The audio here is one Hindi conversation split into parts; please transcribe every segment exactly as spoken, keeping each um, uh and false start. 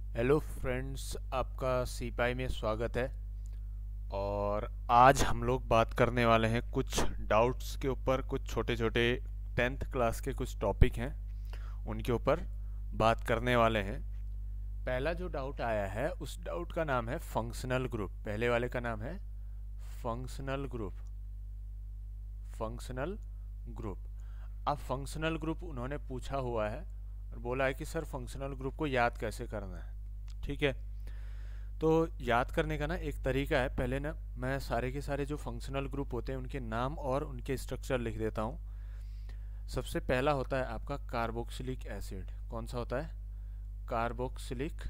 हेलो फ्रेंड्स, आपका सीपाई में स्वागत है। और आज हम लोग बात करने वाले हैं कुछ डाउट्स के ऊपर। कुछ छोटे छोटे टेंथ क्लास के कुछ टॉपिक हैं, उनके ऊपर बात करने वाले हैं। पहला जो डाउट आया है उस डाउट का नाम है फंक्शनल ग्रुप। पहले वाले का नाम है फंक्शनल ग्रुप। Functional group. अब फंक्शनल ग्रुप उन्होंने पूछा हुआ है और बोला है कि सर फंक्शनल ग्रुप को याद कैसे करना है। ठीक है, तो याद करने का ना एक तरीका है। पहले ना मैं सारे के सारे जो फंक्शनल ग्रुप होते हैं उनके नाम और उनके स्ट्रक्चर लिख देता हूँ। सबसे पहला होता है आपका कार्बोक्सिलिक एसिड। कौन सा होता है? कार्बोक्सिलिक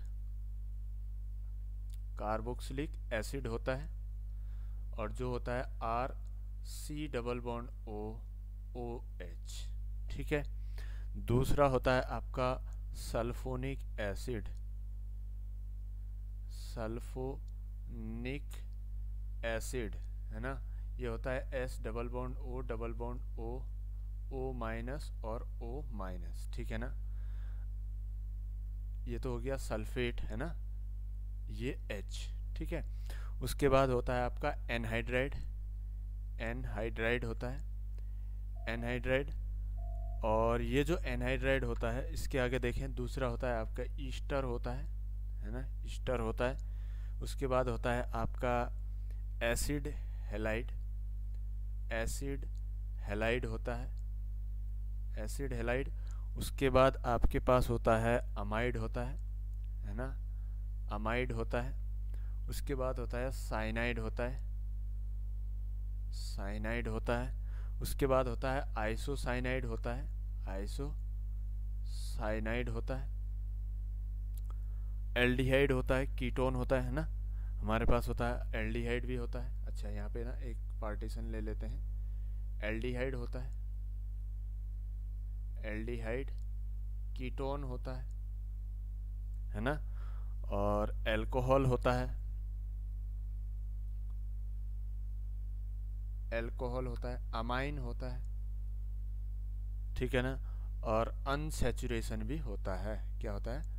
कार्बोक्सिलिक एसिड होता है। और जो होता है R C double bond O O H. ठीक है। दूसरा होता है आपका सल्फोनिक एसिड। सल्फोनिक एसिड है ना, ये होता है S double bond O double bond O O minus और ओ माइनस। ठीक है ना, ये तो हो गया सल्फेट है ना, ये H। ठीक है। उसके बाद होता है आपका एनहाइड्राइड। एनहाइड्राइड होता है एनहाइड्राइड। और ये जो एनहाइड्राइड होता है इसके आगे देखें, दूसरा होता है आपका ईस्टर होता है है ना, ईस्टर होता है। उसके बाद होता है आपका एसिड हेलाइड। एसिड हेलाइड होता है एसिड हेलाइड। उसके बाद आपके पास होता है अमाइड होता है है ना, अमाइड होता है। उसके बाद होता है साइनाइड होता है साइनाइड होता है। उसके बाद होता है आइसोसाइनाइड होता है आइसो साइनाइड होता है। एल्डिहाइड होता है, कीटोन होता है ना, हमारे पास होता है एल्डिहाइड भी होता है। अच्छा, यहाँ पे ना एक पार्टीशन ले लेते हैं। एल्डिहाइड होता है एल्डिहाइड। कीटोन होता है है ना। और एल्कोहल होता है एल्कोहल होता है। अमाइन होता है। ठीक है ना। और अनसैचुरेशन भी होता है। क्या होता है?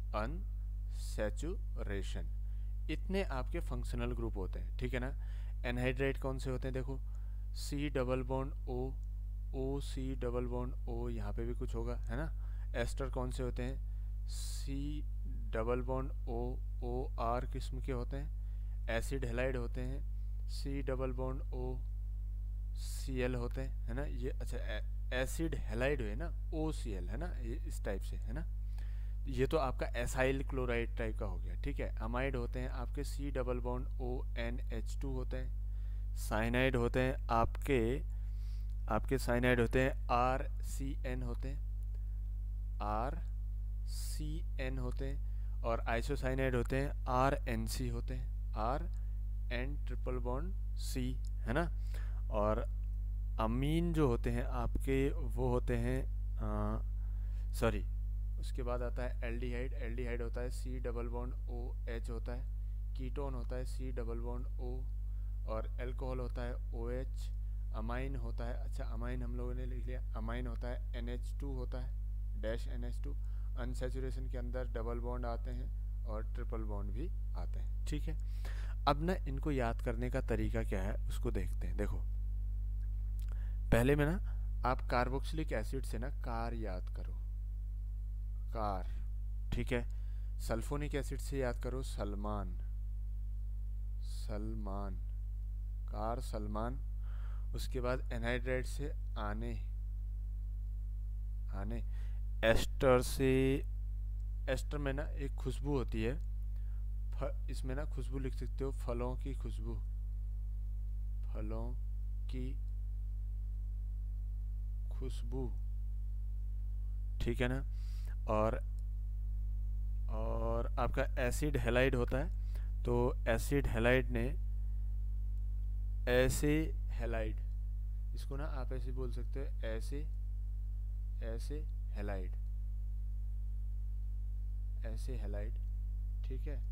अनसैचुरेशन। इतने आपके फंक्शनल ग्रुप होते हैं। ठीक है ना। एनहाइड्राइड कौन से होते हैं? देखो, C double bond O O C double bond O, यहाँ पे भी कुछ होगा है ना। एस्टर कौन से होते हैं? C double bond O O R किस्म के होते हैं। एसिड हेलाइड होते हैं, C double bond O C L होते हैं है ना। ये अच्छा, एसिड हेलाइड है ना, ओ सी एल है ना, ये इस टाइप से है ना। ये तो आपका एसाइल क्लोराइड टाइप का हो गया। ठीक है। अमाइड होते हैं आपके C double bond O N H two होते हैं। साइनाइड होते हैं आपके आपके साइनाइड होते हैं आर सी एन होते हैं आर सी एन होते हैं। और आइसोसाइनाइड होते हैं आर एन सी होते हैं R N triple bond C है ना। और अमीन जो होते हैं आपके वो होते हैं, सॉरी, उसके बाद आता है एल्डिहाइड। एल्डिहाइड होता है C double bond O H होता है। कीटोन होता है सी डबल बॉन्ड ओ। और एल्कोहल होता है ओ एच। अमाइन होता है, अच्छा अमाइन हम लोगों ने लिख लिया, अमाइन होता है एन एच टू होता है, dash N H two. Unsaturation के अंदर डबल बॉन्ड आते हैं और ट्रिपल बॉन्ड भी आते हैं। ठीक है। अब ना इनको याद करने का तरीका क्या है उसको देखते हैं। देखो, पहले में ना आप कार्बोक्सिलिक एसिड से ना कार याद करो, कार। ठीक है। सल्फोनिक एसिड से याद करो सलमान, सलमान, कार सलमान। उसके बाद एनहाइड्राइड से आने, आने। एस्टर से, एस्टर में ना एक खुशबू होती है, फ, इसमें ना खुशबू लिख सकते हो, फलों की खुशबू, फलों की खुशबू। ठीक है ना। और और आपका एसिड हेलाइड होता है, तो एसिड हेलाइड ने ऐसे हेलाइड, इसको ना आप ऐसे बोल सकते हो, ऐसे ऐसे हेलाइड, ऐसे हेलाइड। ठीक है।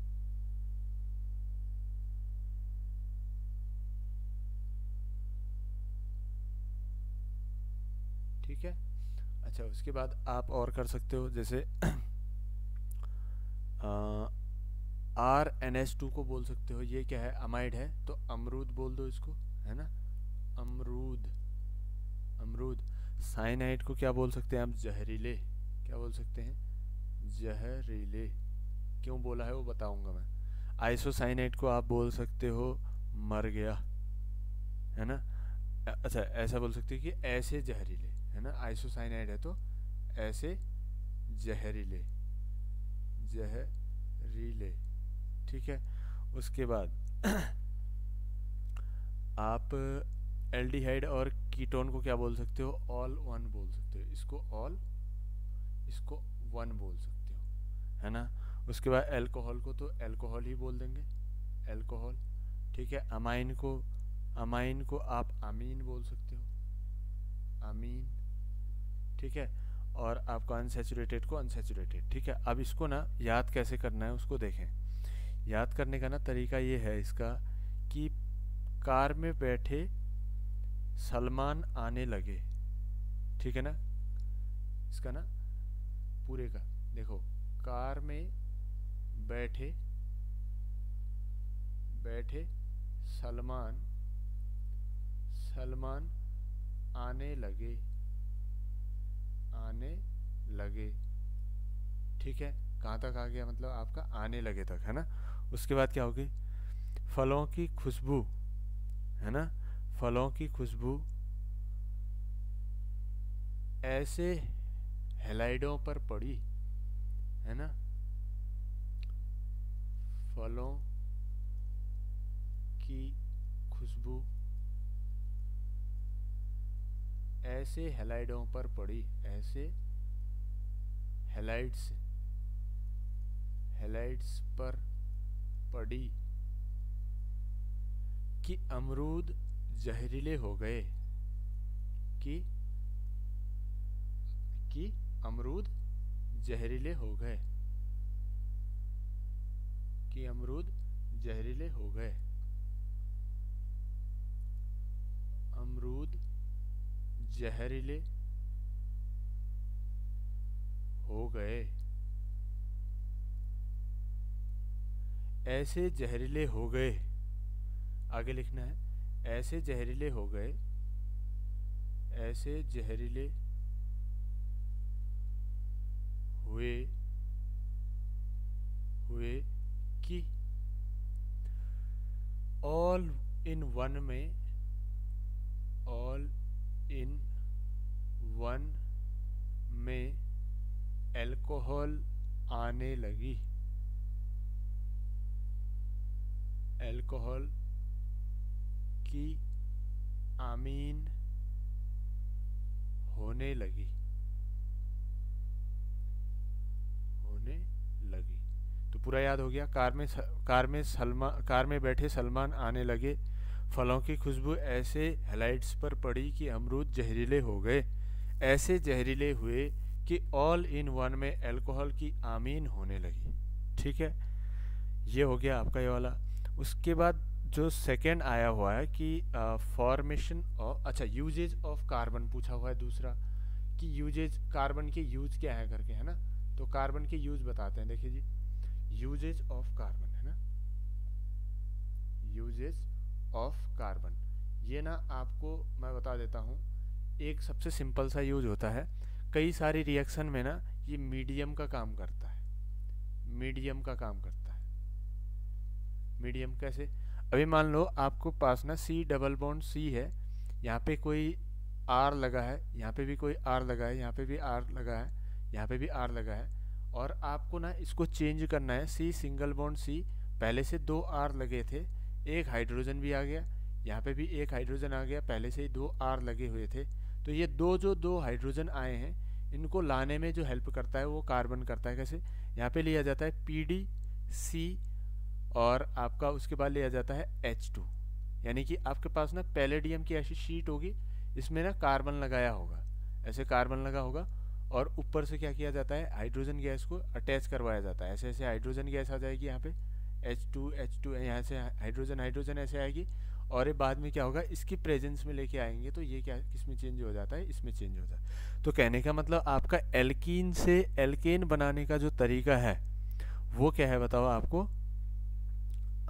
ठीक है। अच्छा, उसके बाद आप और कर सकते हो, जैसे आर एन एच टू को बोल सकते हो, ये क्या है, अमाइड है, तो अमरूद बोल दो इसको, है ना, अमरूद, अमरूद। साइनाइड को क्या बोल सकते हैं आप, जहरीले, क्या बोल सकते हैं, जहरीले। क्यों बोला है वो बताऊंगा मैं। आइसोसाइनाइड को आप बोल सकते हो मर गया, है ना, अच्छा ऐसा बोल सकते हैं कि ऐसे जहरीले, है ना, आइसोसाइनाइड है तो ऐसे जहरीले, जहरीले, ठीक है। उसके बाद आप एल्डिहाइड और कीटोन को क्या बोल सकते हो, ऑल वन बोल सकते हो, इसको ऑल, इसको वन बोल सकते हो, है ना। उसके बाद अल्कोहल को तो अल्कोहल ही बोल देंगे, अल्कोहल, ठीक है। अमाइन को, अमाइन को आप अमीन बोल सकते हो, अमीन, ठीक है। और आपको अनसैचुरेटेड को अनसैचुरेटेड, ठीक है। अब इसको ना याद कैसे करना है उसको देखें। याद करने का ना तरीका ये है इसका कि कार में बैठे सलमान आने लगे, ठीक है ना, इसका ना पूरे का देखो, कार में बैठे बैठे सलमान, सलमान आने लगे, आने लगे, ठीक है। कहाँ तक आ गया, मतलब आपका आने लगे तक, है ना। उसके बाद क्या होगी, फलों की खुशबू, है ना, फलों की खुशबू ऐसे हेलाइडों पर पड़ी, है ना, फलों की खुशबू ऐसे हेलाइडों पर पड़ी, ऐसे हेलाइड्स, हेलाइड्स पर पड़ी कि अमरूद जहरीले हो गए, कि कि अमरूद जहरीले हो गए, कि अमरूद जहरीले हो गए, अमरूद जहरीले हो गए, ऐसे जहरीले हो गए, आगे लिखना है, ऐसे जहरीले हो गए, ऐसे जहरीले हुए, हुए कि ऑल इन वन में, ऑल इन वन में अल्कोहल आने लगी, अल्कोहल की आमीन होने लगी, होने लगी। तो पूरा याद हो गया। कार में कार में सलमान कार में बैठे सलमान आने लगे, फलों की खुशबू ऐसे हेलाइड्स पर पड़ी कि अमरूद जहरीले हो गए, ऐसे जहरीले हुए कि ऑल इन वन में अल्कोहल की आमीन होने लगी, ठीक है। ये हो गया आपका ये वाला। उसके बाद जो सेकंड आया हुआ है कि फॉर्मेशन ऑफ, अच्छा यूजेज ऑफ कार्बन पूछा हुआ है दूसरा, कि यूजेज कार्बन के यूज क्या है करके, है ना। तो कार्बन के यूज बताते हैं, देखिए जी, यूजेज ऑफ कार्बन, है ना, यूजेज ऑफ कार्बन, ये ना आपको मैं बता देता हूँ। एक सबसे सिंपल सा यूज होता है, कई सारी रिएक्शन में ना ये मीडियम का काम करता है, मीडियम का काम करता है। मीडियम कैसे, अभी मान लो आपको पास ना सी डबल बॉन्ड सी है, यहाँ पे कोई आर लगा है, यहाँ पे भी कोई आर लगा है, यहाँ पे भी आर लगा है, यहाँ पे भी आर लगा है, और आपको ना इसको चेंज करना है। सी सिंगल बॉन्ड सी, पहले से दो आर लगे थे, एक हाइड्रोजन भी आ गया, यहाँ पे भी एक हाइड्रोजन आ गया, पहले से ही दो आर लगे हुए थे। तो ये दो जो दो हाइड्रोजन आए हैं, इनको लाने में जो हेल्प करता है वो कार्बन करता है। कैसे, यहाँ पे लिया जाता है पी डी सी, और आपका उसके बाद लिया जाता है एच टू, यानी कि आपके पास ना पैलेडियम की ऐसी शीट होगी, इसमें ना कार्बन लगाया होगा, ऐसे कार्बन लगा होगा, और ऊपर से क्या किया जाता है, हाइड्रोजन गैस को अटैच करवाया जाता है। ऐसे ऐसे हाइड्रोजन गैस आ जाएगी यहाँ पे, एच टू एच टू, यहाँ से हाइड्रोजन हाइड्रोजन ऐसे आएगी, और ये बाद में क्या होगा, इसकी प्रेजेंस में लेके आएंगे, तो ये क्या किसमें चेंज हो जाता है, इसमें चेंज हो जाता है। तो कहने का मतलब आपका एल्कीन से एल्केन बनाने का जो तरीका है वो क्या है बताओ आपको,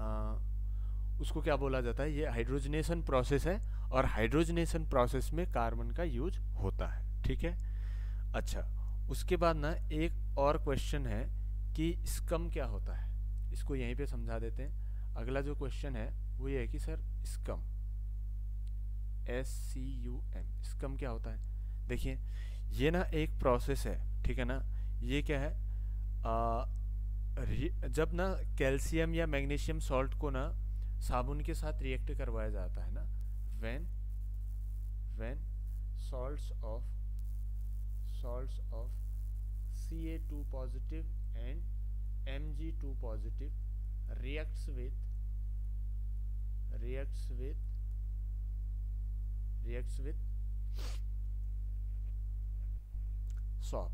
आ, उसको क्या बोला जाता है, ये हाइड्रोजनेशन प्रोसेस है और हाइड्रोजनेशन प्रोसेस में कार्बन का यूज होता है, ठीक है। अच्छा, उसके बाद ना एक और क्वेश्चन है कि स्कम क्या होता है, इसको यहीं पे समझा देते हैं। अगला जो क्वेश्चन है वो ये है कि sir scum, S C U M, scum क्या होता है। देखिए ये ना एक प्रोसेस है, ठीक है ना। ये क्या है, आ, जब ना कैल्शियम या मैग्नीशियम सॉल्ट को ना साबुन के साथ रिएक्ट करवाया जाता है ना, when when salts of salts of C A two positive and M G two positive reacts with reacts with reacts with soap,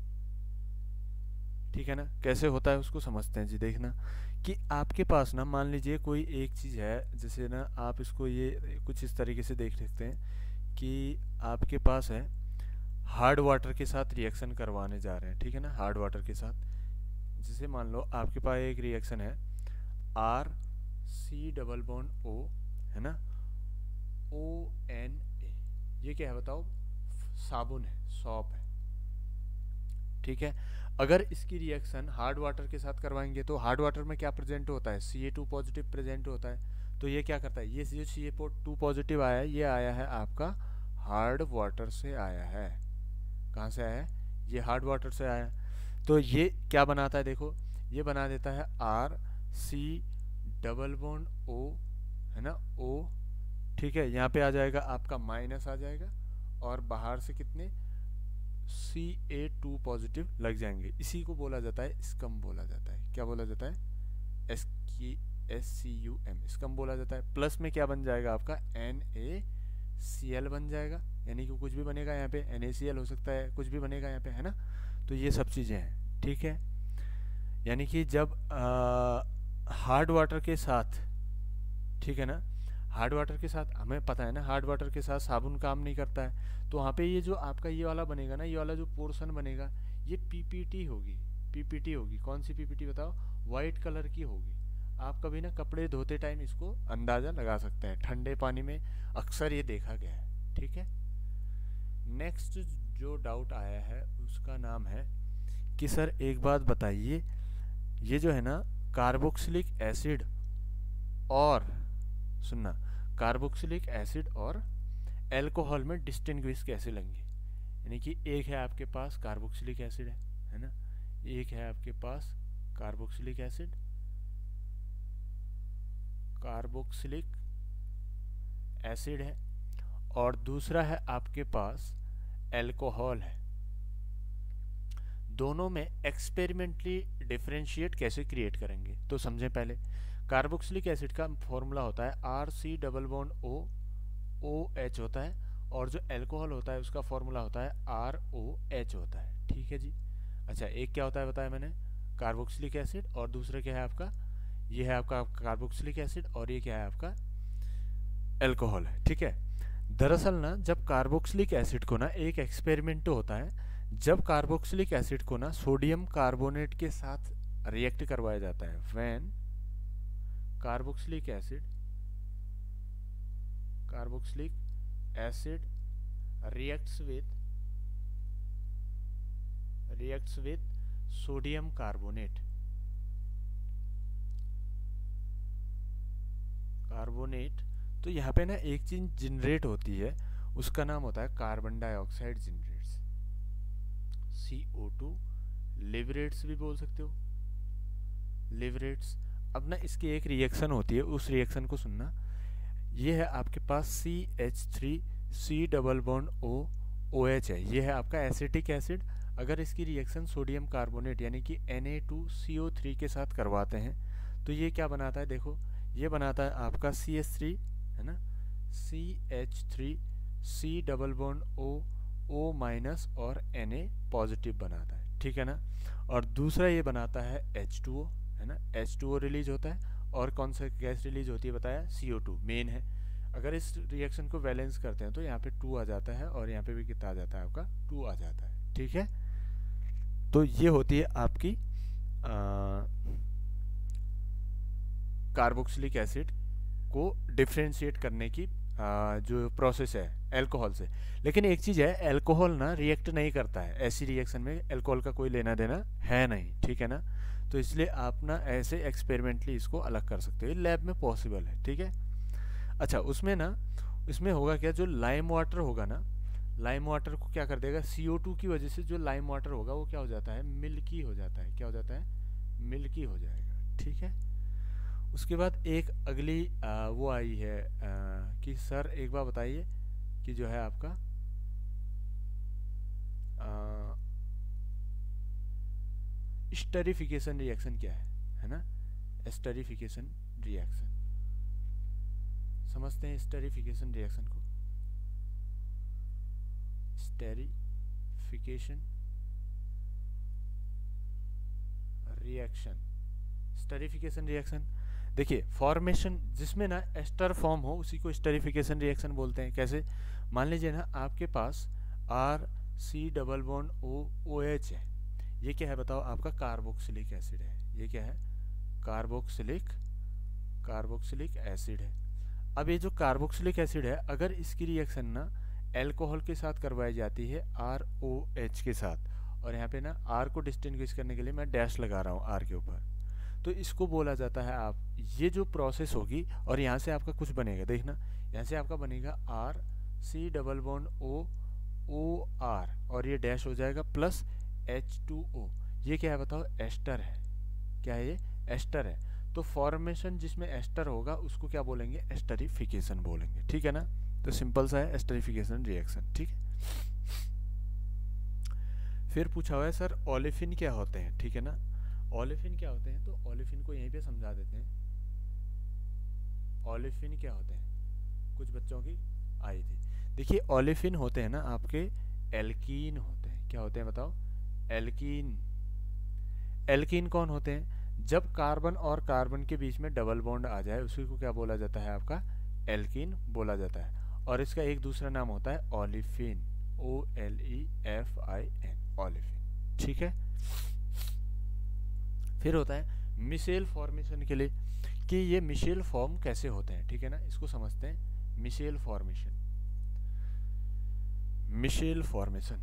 ठीक है ना। कैसे होता है उसको समझते हैं जी। देखना कि आपके पास ना मान लीजिए कोई एक चीज़ है, जैसे ना आप इसको ये कुछ इस तरीके से देख सकते हैं कि आपके पास है हार्ड वाटर के साथ रिएक्शन करवाने जा रहे हैं, ठीक है ना, हार्ड वाटर के साथ। जैसे मान लो आपके पास एक रिएक्शन है R C double bond O, है ना, ओ एन ए, ये क्या है बताओ, साबुन है, सॉप है, ठीक है। अगर इसकी रिएक्शन हार्ड वाटर के साथ करवाएंगे तो हार्ड वाटर में क्या प्रेजेंट होता है, C A two positive present होता है। तो ये क्या करता है, ये जो सी ए टू पॉजिटिव आया है ये आया है आपका हार्ड वाटर से आया है। कहाँ से आया है, ये हार्ड वाटर से आया है। तो ये क्या बनाता है, देखो ये बना देता है R C double bond O, है ना, ओ, ठीक है। यहाँ पे आ जाएगा आपका माइनस आ जाएगा और बाहर से कितने सी ए टू पॉजिटिव लग जाएंगे। इसी को बोला जाता है स्कम बोला जाता है। क्या बोला जाता है, एस की S C U M, scum बोला जाता है। प्लस में क्या बन जाएगा आपका एन ए सी एल बन जाएगा, यानी कि कुछ भी बनेगा यहाँ पे, एन ए सी एल हो सकता है, कुछ भी बनेगा यहाँ पे, है ना। तो ये सब चीज़ें हैं, ठीक है। यानी कि जब हार्ड वाटर के साथ, ठीक है ना, हार्ड वाटर के साथ हमें पता है ना हार्ड वाटर के साथ साबुन काम नहीं करता है। तो वहाँ पे ये जो आपका ये वाला बनेगा ना, ये वाला जो पोर्शन बनेगा ये पीपीटी होगी, पीपीटी होगी। कौन सी पीपीटी बताओ, वाइट कलर की होगी। आप कभी ना कपड़े धोते टाइम इसको अंदाज़ा लगा सकते हैं, ठंडे पानी में अक्सर ये देखा गया है, ठीक है। नेक्स्ट जो डाउट आया है उसका नाम है कि सर एक बात बताइए, ये जो है ना कार्बोक्सिलिक एसिड और, सुनना, कार्बोक्सिलिक एसिड और एल्कोहल में डिस्टिंग्विश कैसे लेंगे। यानी कि एक है आपके पास कार्बोक्सिलिक एसिड है, है ना, एक है आपके पास कार्बोक्सिलिक एसिड, कार्बोक्सिलिक एसिड है, और दूसरा है आपके पास एल्कोहल है। दोनों में एक्सपेरिमेंटली डिफरेंशिएट कैसे क्रिएट करेंगे, तो समझें पहले। कार्बोक्सिलिक एसिड का फॉर्मूला होता है R C double bond O, O H होता है, और जो एल्कोहल होता है उसका फॉर्मूला होता है आर ओ एच होता है, ठीक है जी। अच्छा, एक क्या होता है बताया मैंने, कार्बोक्सिलिक एसिड, और दूसरा क्या है आपका, ये है आपका कार्बोक्सिलिक एसिड, और ये क्या है आपका एल्कोहल है, ठीक है। दरअसल ना जब कार्बोक्सिलिक एसिड को ना, एक एक्सपेरिमेंट होता है जब कार्बोक्सिलिक एसिड को ना सोडियम कार्बोनेट के साथ रिएक्ट करवाया जाता है। When carboxylic acid carboxylic acid reacts with reacts with sodium carbonate carbonate तो यहाँ पे ना एक चीज जनरेट होती है, उसका नाम होता है carbon dioxide generates, C O two, liberates भी बोल सकते हो, लिबरेट्स। अब ना इसकी एक रिएक्शन होती है, उस रिएक्शन को सुनना। ये है आपके पास C H three C double bond O O H है, ये है आपका एसिटिक एसिड। अगर इसकी रिएक्शन सोडियम कार्बोनेट यानी कि N A two C O three के साथ करवाते हैं तो ये क्या बनाता है, देखो ये बनाता है आपका सी एच थ्री, है ना, C H three C double bond O O minus और एन ए पॉजिटिव बनाता है, ठीक है ना। और दूसरा ये बनाता है एच टू ओ, है ना, एच टू ओ रिलीज होता है, और कौन सा गैस रिलीज होती है बताया, सी ओ टू मेन है। अगर इस रिएक्शन को बैलेंस करते हैं तो यहाँ पे टू आ जाता है, और यहाँ पे भी कितना आ जाता है आपका, टू आ जाता है, ठीक है। तो ये होती है आपकी कार्बोक्सिलिक एसिड को डिफ्रेंशिएट करने की आ, जो प्रोसेस है अल्कोहल से। लेकिन एक चीज़ है, अल्कोहल ना रिएक्ट नहीं करता है, ऐसी रिएक्शन में अल्कोहल का कोई लेना देना है नहीं, ठीक है ना। तो इसलिए आप ना ऐसे एक्सपेरिमेंटली इसको अलग कर सकते हो, लैब में पॉसिबल है, ठीक है। अच्छा, उसमें ना इसमें होगा क्या, जो लाइम वाटर होगा ना, लाइम वाटर को क्या कर देगा, सी ओ टू की वजह से जो लाइम वाटर होगा वो क्या हो जाता है, मिल्की हो जाता है। क्या हो जाता है, मिल्की हो जाएगा, ठीक है। उसके बाद एक अगली आ, वो आई है आ, कि सर एक बार बताइए कि जो है आपका स्टरीफिकेशन रिएक्शन क्या है है ना। स्टरीफिकेशन रिएक्शन समझते हैं, स्टरीफिकेशन रिएक्शन को। स्टरीफिकेशन रिएक्शन, स्टरीफिकेशन रिएक्शन देखिए, फॉर्मेशन जिसमें ना एस्टर फॉर्म हो उसी को स्टरीफिकेशन रिएक्शन बोलते हैं। कैसे, मान लीजिए ना आपके पास R C double bond O O H है, ये क्या है बताओ, आपका कार्बोक्सिलिक एसिड है। ये क्या है, कार्बोक्सिलिक कार्बोक्सिलिक एसिड है। अब ये जो कार्बोक्सिलिक एसिड है, अगर इसकी रिएक्शन ना अल्कोहल के साथ करवाई जाती है आर ओ एच के साथ, और यहाँ पे ना आर को डिस्टिंग्विश करने के लिए मैं डैश लगा रहा हूँ आर के ऊपर, तो इसको बोला जाता है, आप ये जो प्रोसेस होगी और यहाँ से आपका कुछ बनेगा, देखना यहाँ से आपका बनेगा R C double bond O O R, और ये डैश हो जाएगा प्लस एच टू ओ। ये क्या है बताओ, एस्टर है। क्या है ये, एस्टर है। तो फॉर्मेशन जिसमें एस्टर होगा उसको क्या बोलेंगे, एस्टरीफिकेशन बोलेंगे, ठीक है ना। तो सिंपल सा है एस्टरीफिकेशन रिएक्शन, ठीक है। फिर पूछा हुआ है सर ओलेफिन क्या होते हैं, ठीक है ना। ओलेफिन क्या होते हैं, तो ओलेफिन को यहीं पे समझा देते हैं। ओलेफिन क्या होते हैं, कुछ बच्चों की आई थी। देखिए ओलेफिन होते हैं ना आपके एल्कीन होते हैं। क्या होते हैं बताओ, एल्कीन। एल्कीन कौन होते हैं, जब कार्बन और कार्बन के बीच में डबल बॉन्ड आ जाए उसी को क्या बोला जाता है, आपका एल्कीन बोला जाता है। और इसका एक दूसरा नाम होता है olefin, O L E F I N, olefin, ठीक है। फिर होता है मिशेल फॉर्मेशन के लिए, कि ये मिशेल फॉर्म कैसे होते हैं, ठीक है ना। इसको समझते हैं, micelle formation. Micelle formation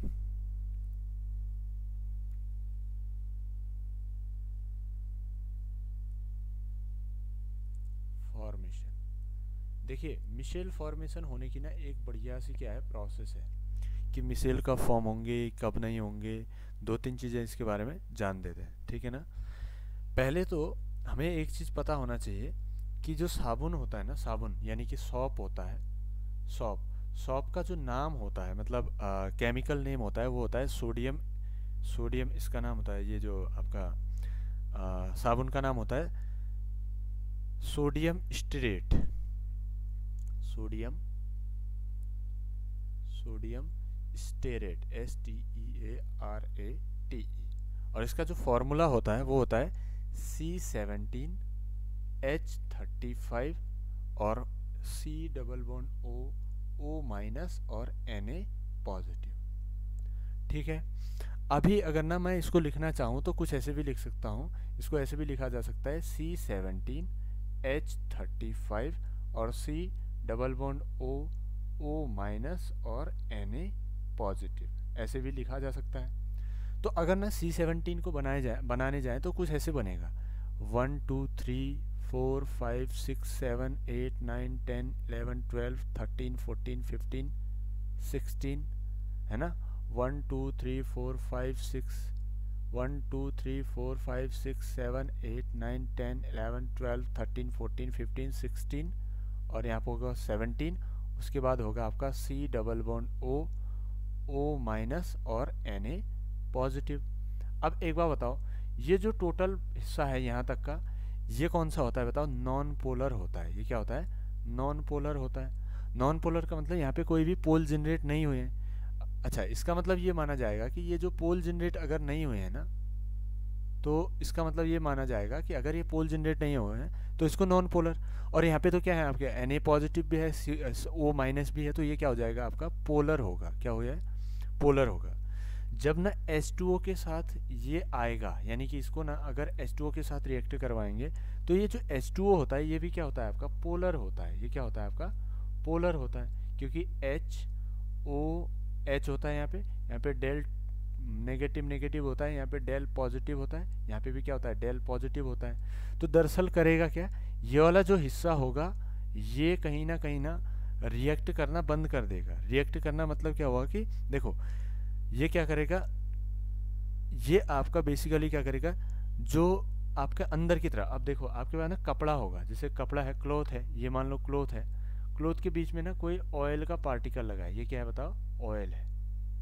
formation देखिए, मिशेल फॉर्मेशन होने की ना एक बढ़िया सी क्या है प्रोसेस है, कि मिशेल कब फॉर्म होंगे कब नहीं होंगे, दो तीन चीज़ें इसके बारे में जान देते हैं, ठीक है ना। पहले तो हमें एक चीज़ पता होना चाहिए कि जो साबुन होता है ना, साबुन यानी कि सॉप होता है, सॉप सॉप का जो नाम होता है, मतलब केमिकल नेम होता है, वो होता है सोडियम, सोडियम इसका नाम होता है। ये जो आपका आ, साबुन का नाम होता है sodium stearate, sodium sodium stearate, S T E A R A T E. और इसका जो फॉर्मूला होता है वो होता है C seventeen H thirty five और C double bond O O minus और एन ए पॉजिटिव, ठीक है। अभी अगर ना मैं इसको लिखना चाहूँ तो कुछ ऐसे भी लिख सकता हूँ, इसको ऐसे भी लिखा जा सकता है C seventeen H thirty five और C double bond O O minus और एन ए पॉजिटिव, ऐसे भी लिखा जा सकता है। तो अगर ना सी सेवनटीन को बनाए जाए बनाने जाए तो कुछ ऐसे बनेगा, one two three four five six seven eight nine ten eleven twelve thirteen fourteen fifteen sixteen, है ना। One two three four five six one two three four five six seven eight nine ten eleven twelve thirteen fourteen fifteen sixteen, और यहाँ पर होगा सेवनटीन। उसके बाद होगा आपका C double bond O O minus और एन ए पॉजिटिव। अब एक बार बताओ, ये जो टोटल हिस्सा है यहाँ तक का, ये कौन सा होता है बताओ, नॉन पोलर होता है। ये क्या होता है, नॉन पोलर होता है। नॉन पोलर का मतलब यहाँ पे कोई भी पोल जनरेट नहीं हुए हैं। अच्छा, इसका मतलब ये माना जाएगा कि ये जो पोल जनरेट अगर नहीं हुए हैं ना, तो इसका मतलब ये माना जाएगा कि अगर ये पोल जनरेट नहीं हुए हैं तो इसको नॉन पोलर। और यहाँ पे तो क्या है आपके एन ए पॉजिटिव भी है, ओ माइनस भी है, तो ये क्या हो जाएगा आपका पोलर होगा। क्या हो जाए, पोलर होगा। जब ना एच टू ओ के साथ ये आएगा, यानी कि इसको ना अगर एच टू ओ के साथ रिएक्ट करवाएंगे तो ये जो एच टू ओ होता है ये भी क्या होता है आपका पोलर होता है। ये क्या होता है आपका पोलर होता है, क्योंकि H O H होता है यहाँ पे, यहाँ पे डेल नेगेटिव नेगेटिव होता है, यहाँ पे डेल पॉजिटिव होता है, यहाँ पे भी क्या होता है डेल पॉजिटिव होता है। तो दरअसल करेगा क्या, ये वाला जो हिस्सा होगा ये कहीं ना कहीं ना रिएक्ट करना बंद कर देगा। रिएक्ट करना मतलब क्या हुआ कि देखो ये क्या करेगा, ये आपका बेसिकली क्या करेगा, जो आपके अंदर की तरफ, अब देखो आपके पास ना कपड़ा होगा, जैसे कपड़ा है, क्लॉथ है, ये मान लो क्लॉथ है, क्लॉथ के बीच में ना कोई ऑयल का पार्टिकल लगा है, ये क्या है बताओ, ऑयल है,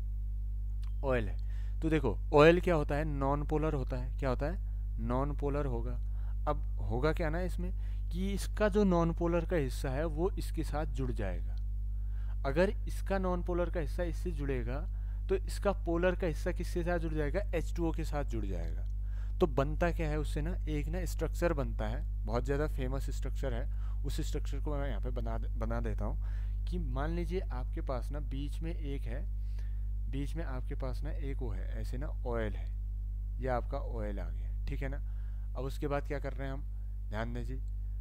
ऑयल है। तो देखो ऑयल क्या होता है, नॉन पोलर होता है, क्या होता है नॉन पोलर होगा। अब होगा क्या ना इसमें कि इसका जो नॉन पोलर का हिस्सा है वो इसके साथ जुड़ जाएगा। अगर इसका नॉन पोलर का हिस्सा इससे जुड़ेगा तो इसका पोलर का हिस्सा किसके साथ जुड़ जाएगा, एच टू ओ के साथ जुड़ जाएगा। तो बनता क्या है उससे ना, एक ना स्ट्रक्चर बनता है, बहुत ज़्यादा फेमस स्ट्रक्चर है, उस स्ट्रक्चर को मैं यहाँ पे बना बना देता हूँ कि मान लीजिए आपके पास ना बीच में एक है, बीच में आपके पास ना एक वो है, ऐसे ना ऑयल है, ये आपका ऑयल आ गया, ठीक है ना। अब उसके बाद क्या कर रहे हैं हम, ध्यान दीजिए,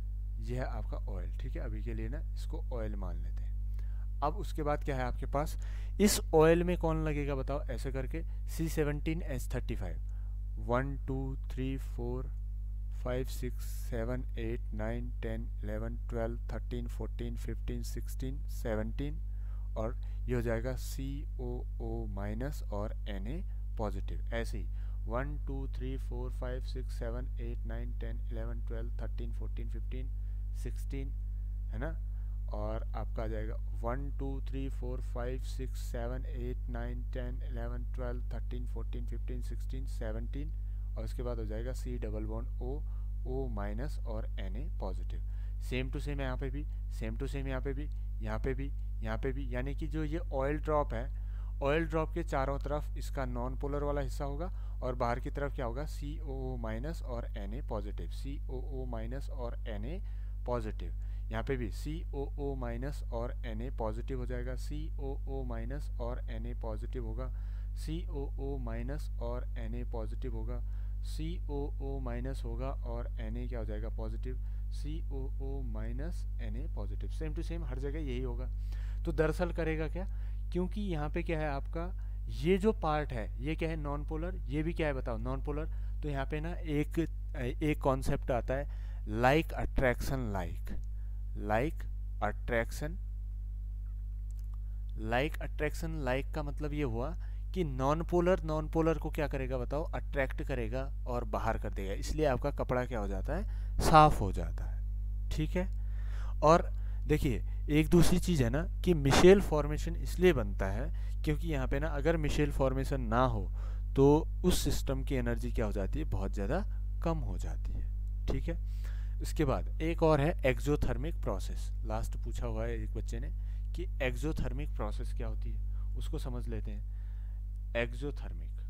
ये है आपका ऑयल, ठीक है, अभी के लिए ना इसको ऑयल मान लेते हैं। अब उसके बाद क्या है आपके पास, इस ऑयल में कौन लगेगा बताओ, ऐसे करके C seventeen H thirty five, one two three four five six seven eight nine ten eleven twelve thirteen fourteen fifteen sixteen seventeen, और ये हो जाएगा सी ओ ओ माइनस और एन ए पॉजिटिव। ऐसे ही one two three four five six seven eight nine ten eleven twelve thirteen fourteen fifteen sixteen, है ना, और आपका आ जाएगा one two three four five six seven eight nine ten eleven twelve thirteen fourteen fifteen sixteen seventeen, और उसके बाद हो जाएगा C double bond O O minus और N A positive. Same to same यहाँ पे भी, सेम टू सेम यहाँ पे भी, यहाँ पे भी, यहाँ पे भी, यानी कि जो ये ऑयल ड्रॉप है, ऑयल ड्रॉप के चारों तरफ इसका नॉन पोलर वाला हिस्सा होगा और बाहर की तरफ क्या होगा, सी ओ ओ माइनस और N A positive, C O O minus और एन ए पॉजिटिव। यहाँ पे भी सी ओ ओ माइनस और एन ए पॉजिटिव हो जाएगा, सी ओ ओ माइनस और एन ए पॉजिटिव होगा, सी ओ ओ माइनस और एन ए पॉजिटिव होगा, सी ओ ओ माइनस होगा और एन ए क्या हो जाएगा positive, C O O minus N A positive. Same to same हर जगह यही होगा। तो दरअसल करेगा क्या, क्योंकि यहाँ पे क्या है आपका, ये जो पार्ट है ये क्या है नॉन पोलर, ये भी क्या है बताओ नॉन पोलर। तो यहाँ पे ना एक एक कॉन्सेप्ट आता है like attraction, like like attraction, like attraction, like का मतलब ये हुआ कि नॉन पोलर नॉन पोलर को क्या करेगा बताओ, अट्रैक्ट करेगा और बाहर कर देगा, इसलिए आपका कपड़ा क्या हो जाता है, साफ हो जाता है, ठीक है। और देखिए एक दूसरी चीज़ है ना कि मिशेल फॉर्मेशन इसलिए बनता है क्योंकि यहाँ पे ना अगर मिशेल फॉर्मेशन ना हो तो उस सिस्टम की एनर्जी क्या हो जाती है, बहुत ज़्यादा कम हो जाती है, ठीक है। इसके बाद एक और है एक्सोथर्मिक प्रोसेस, लास्ट पूछा हुआ है एक बच्चे ने कि एक्सोथर्मिक प्रोसेस क्या होती है, उसको समझ लेते हैं। एक्सोथर्मिक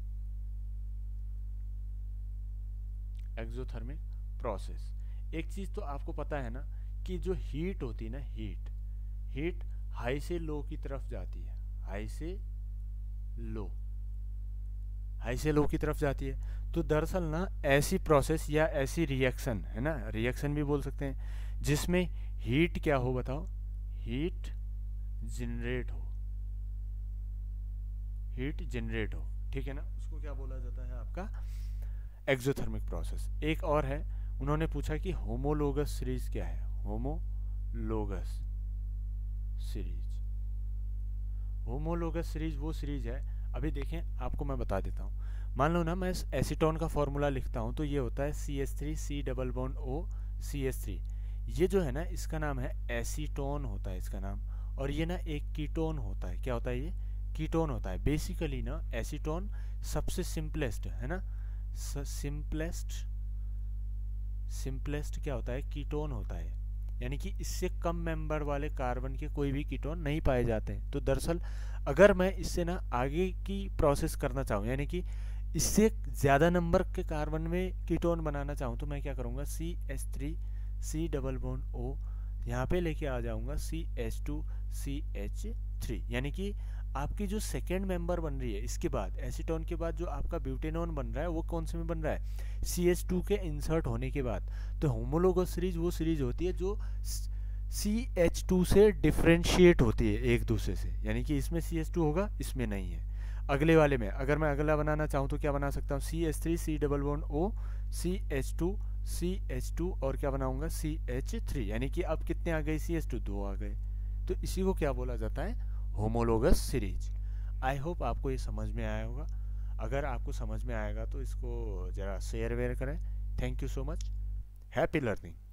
एक्सोथर्मिक प्रोसेस, एक चीज़ तो आपको पता है ना कि जो हीट होती है ना, हीट हीट हाई से लो की तरफ जाती है, हाई से लो, हाई से लो की तरफ जाती है। तो दरअसल ना ऐसी प्रोसेस या ऐसी रिएक्शन है ना, रिएक्शन भी बोल सकते हैं, जिसमें हीट क्या हो बताओ, हीट जनरेट हो, हीट जनरेट हो, ठीक है ना, उसको क्या बोला जाता है आपका एक्सोथर्मिक प्रोसेस। एक और है, उन्होंने पूछा कि होमोलोगस सीरीज क्या है, होमोलोगस सीरीज, होमोलोगस सीरीज वो सीरीज है, अभी देखें आपको मैं बता देता हूँ। मान लो ना मैं एसीटोन का फॉर्मूला लिखता हूँ तो ये होता है C H three C double bond O C H three, ये जो है ना इसका नाम है एसीटोन होता है इसका नाम, और ये ना एक कीटोन होता है, क्या होता है ये कीटोन होता है। बेसिकली ना एसीटोन सबसे सिंपलेस्ट है ना, सिंपलेस्ट सिंपलेस्ट क्या होता है, कीटोन होता है, यानी कि इससे कम मेंबर वाले कार्बन के कोई भी कीटोन नहीं पाए जाते हैं। तो दरअसल अगर मैं इससे ना आगे की प्रोसेस करना चाहूँ, यानी कि इससे ज़्यादा नंबर के कार्बन में कीटोन बनाना चाहूँ, तो मैं क्या करूँगा, C H three C double bond O यहाँ पे लेके आ जाऊँगा C H two C H three, यानी कि आपकी जो सेकेंड मेंबर बन रही है इसके बाद, एसीटोन के बाद जो आपका ब्यूटेनॉन बन रहा है वो कौन से में बन रहा है, सी एच टू के इंसर्ट होने के बाद। तो होमोलोगस सीरीज वो सीरीज होती है जो सी एच टू से डिफ्रेंशिएट होती है एक दूसरे से, यानी कि इसमें सी एच टू होगा, इसमें नहीं है। अगले वाले में अगर मैं अगला बनाना चाहूँ तो क्या बना सकता हूँ, C H three C double bond O C H two C H two और क्या बनाऊंगा, सी एच थ्री, यानी कि अब कितने आ गए, सी एच टू दो आ गए। तो इसी को क्या बोला जाता है, होमोलोगस सीरीज। आई होप आपको ये समझ में आया होगा। अगर आपको समझ में आएगा तो इसको ज़रा शेयर वेयर करें। Thank you so much, happy learning.